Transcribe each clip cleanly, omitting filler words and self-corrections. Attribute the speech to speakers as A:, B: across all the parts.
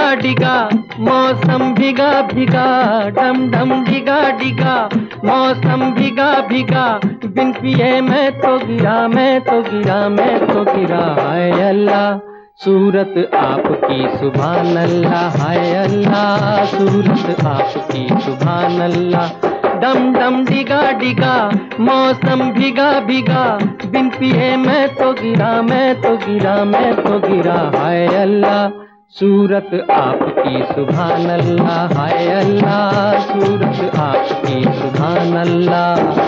A: डिगा मौसम भीगा भीगा, डम डम डिगा डिगा मौसम भीगा भीगा, बिन पिए मैं तो गिरा, मैं तो गिरा, मैं तो गिरा। हाय अल्लाह सूरत आपकी सुभान अल्लाह, हाय अल्लाह सूरत आपकी सुभान अल्लाह। डम डम डिगा डिगा मौसम भीगा भीगा, बिन पिए मैं तो गिरा, मैं तो गिरा, मैं तो गिरा। हाय अल्लाह सूरत आपकी सुभान अल्लाह, हाय अल्लाह सूरत आपकी सुभान अल्लाह।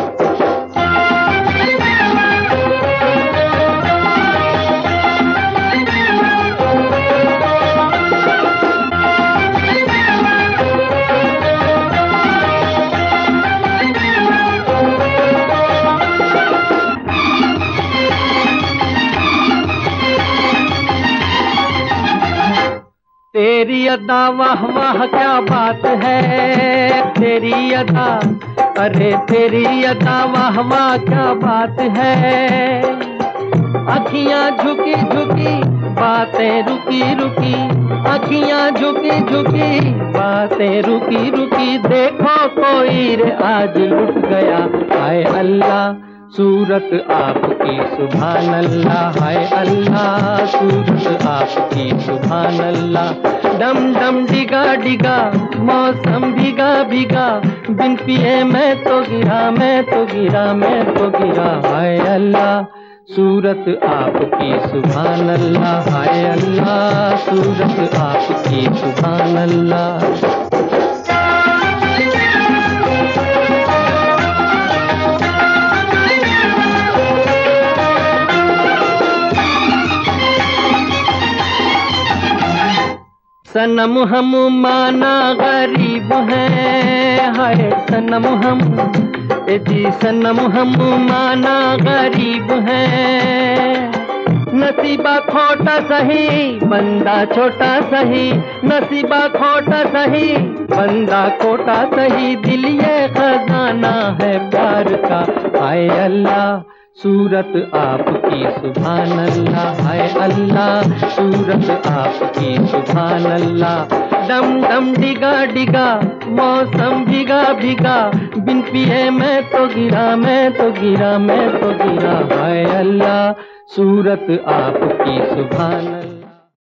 A: तेरी अदा वाह वाह क्या बात है, तेरी अदा, अरे तेरी अदा वाह वाह क्या बात है। अखियां झुकी झुकी बातें रुकी रुकी, अखियां झुकी झुकी बातें रुकी रुकी, देखो कोई रे आज लुट गया। हाय अल्लाह सूरत आपकी सुभान अल्लाह, हाय अल्लाह सूरत आपकी सुभान अल्लाह। डम डम डिगा डिगा मौसम भीगा भीगा, बिन पिए मैं तो गिरा, मैं तो गिरा, मैं तो गिरा। हाय अल्लाह सूरत आपकी सुभान अल्लाह, हाय अल्लाह सूरत आपकी सुभान अल्लाह। सनम हम माना गरीब हैं, हाय सनम हम, जी सनम हम माना गरीब हैं। नसीबा खोटा सही बंदा छोटा सही, नसीबा खोटा सही बंदा खोटा सही, दिल ये खजाना है प्यार का। हाय अल्लाह सूरत आपकी सुभान अल्लाह, हाय अल्लाह सूरत आपकी सुभान अल्लाह। डम डम डिगा डिगा मौसम भीगा भीगा, बिन पिए मैं तो गिरा, मैं तो गिरा, मैं तो गिरा। हाय अल्लाह सूरत आपकी सुभान